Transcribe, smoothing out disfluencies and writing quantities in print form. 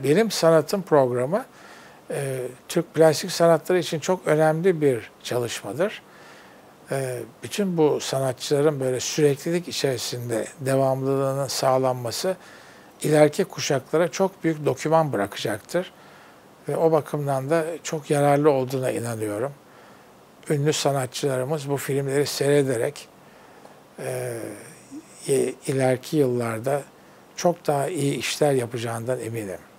Benim Sanatım programı Türk plastik sanatları için çok önemli bir çalışmadır. Bütün bu sanatçıların böyle süreklilik içerisinde devamlılığının sağlanması ileriki kuşaklara çok büyük doküman bırakacaktır. Ve o bakımdan da çok yararlı olduğuna inanıyorum. Ünlü sanatçılarımız bu filmleri seyrederek ileriki yıllarda çok daha iyi işler yapacağından eminim.